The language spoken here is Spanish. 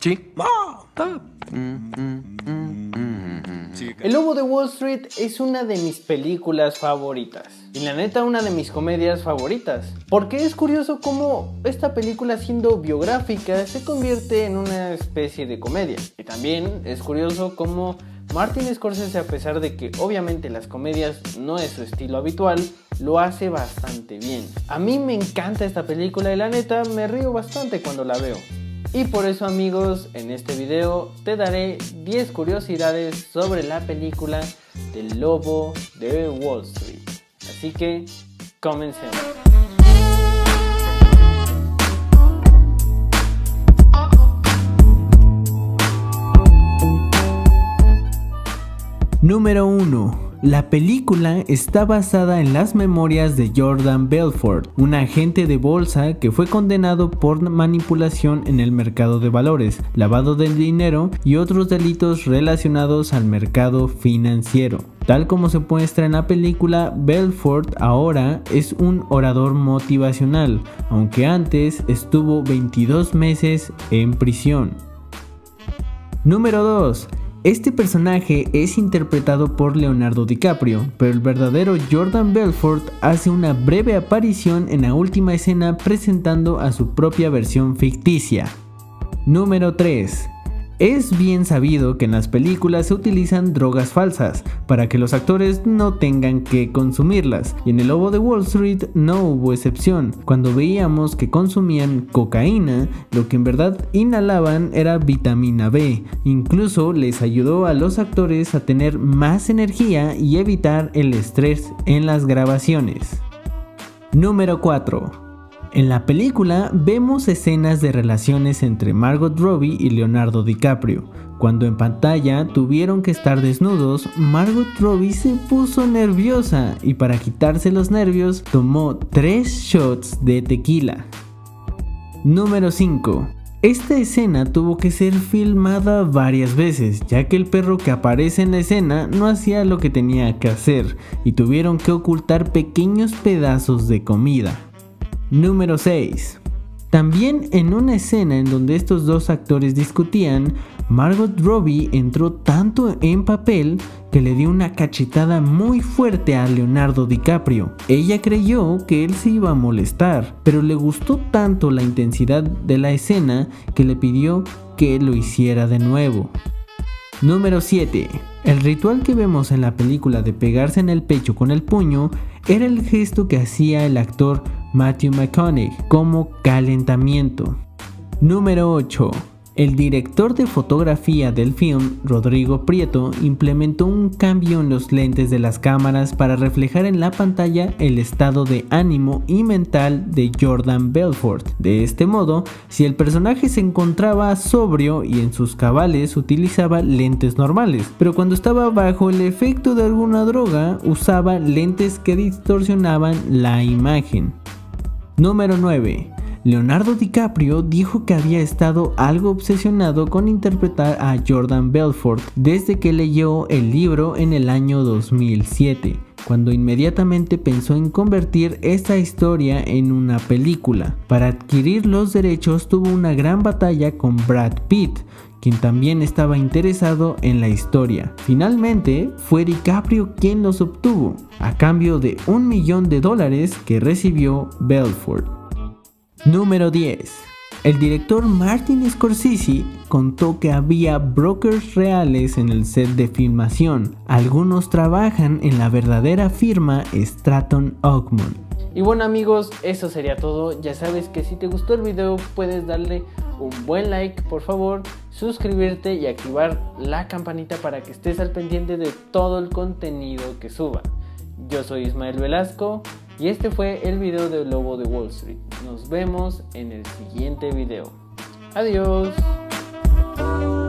Sí. El Lobo de Wall Street es una de mis películas favoritas. Y la neta, una de mis comedias favoritas. Porque es curioso cómo esta película, siendo biográfica, se convierte en una especie de comedia. Y también es curioso cómo Martin Scorsese, a pesar de que obviamente las comedias no es su estilo habitual, lo hace bastante bien. A mí me encanta esta película y la neta me río bastante cuando la veo. Y por eso, amigos, en este video te daré 10 curiosidades sobre la película del Lobo de Wall Street. Así que, comencemos. Número 1. La película está basada en las memorias de Jordan Belfort, un agente de bolsa que fue condenado por manipulación en el mercado de valores, lavado de dinero y otros delitos relacionados al mercado financiero. Tal como se muestra en la película, Belfort ahora es un orador motivacional, aunque antes estuvo 22 meses en prisión. Número 2. Este personaje es interpretado por Leonardo DiCaprio, pero el verdadero Jordan Belfort hace una breve aparición en la última escena presentando a su propia versión ficticia. Número 3. Es bien sabido que en las películas se utilizan drogas falsas para que los actores no tengan que consumirlas, y en El Lobo de Wall Street no hubo excepción. Cuando veíamos que consumían cocaína, lo que en verdad inhalaban era vitamina B. Incluso les ayudó a los actores a tener más energía y evitar el estrés en las grabaciones. Número 4. En la película vemos escenas de relaciones entre Margot Robbie y Leonardo DiCaprio. Cuando en pantalla tuvieron que estar desnudos, Margot Robbie se puso nerviosa y para quitarse los nervios tomó 3 shots de tequila. Número 5. Esta escena tuvo que ser filmada varias veces, ya que el perro que aparece en la escena no hacía lo que tenía que hacer y tuvieron que ocultar pequeños pedazos de comida. Número 6. También en una escena en donde estos dos actores discutían, Margot Robbie entró tanto en papel que le dio una cachetada muy fuerte a Leonardo DiCaprio. Ella creyó que él se iba a molestar, pero le gustó tanto la intensidad de la escena que le pidió que lo hiciera de nuevo. Número 7. El ritual que vemos en la película de pegarse en el pecho con el puño era el gesto que hacía el actor Matthew McConaughey como calentamiento. Número 8. El director de fotografía del film, Rodrigo Prieto, implementó un cambio en los lentes de las cámaras para reflejar en la pantalla el estado de ánimo y mental de Jordan Belfort. De este modo, si el personaje se encontraba sobrio y en sus cabales, utilizaba lentes normales, pero cuando estaba bajo el efecto de alguna droga, usaba lentes que distorsionaban la imagen. Número 9. Leonardo DiCaprio dijo que había estado algo obsesionado con interpretar a Jordan Belfort desde que leyó el libro en el año 2007, cuando inmediatamente pensó en convertir esta historia en una película. Para adquirir los derechos tuvo una gran batalla con Brad Pitt, quien también estaba interesado en la historia. Finalmente, fue DiCaprio quien los obtuvo, a cambio de $1 millón que recibió Belfort. Número 10. El director Martin Scorsese contó que había brokers reales en el set de filmación. Algunos trabajan en la verdadera firma Stratton Oakmont. Y bueno, amigos, eso sería todo. Ya sabes que si te gustó el video puedes darle un buen like, por favor, suscribirte y activar la campanita para que estés al pendiente de todo el contenido que suba. Yo soy Ismael Velasco y este fue el video del Lobo de Wall Street. Nos vemos en el siguiente video. Adiós.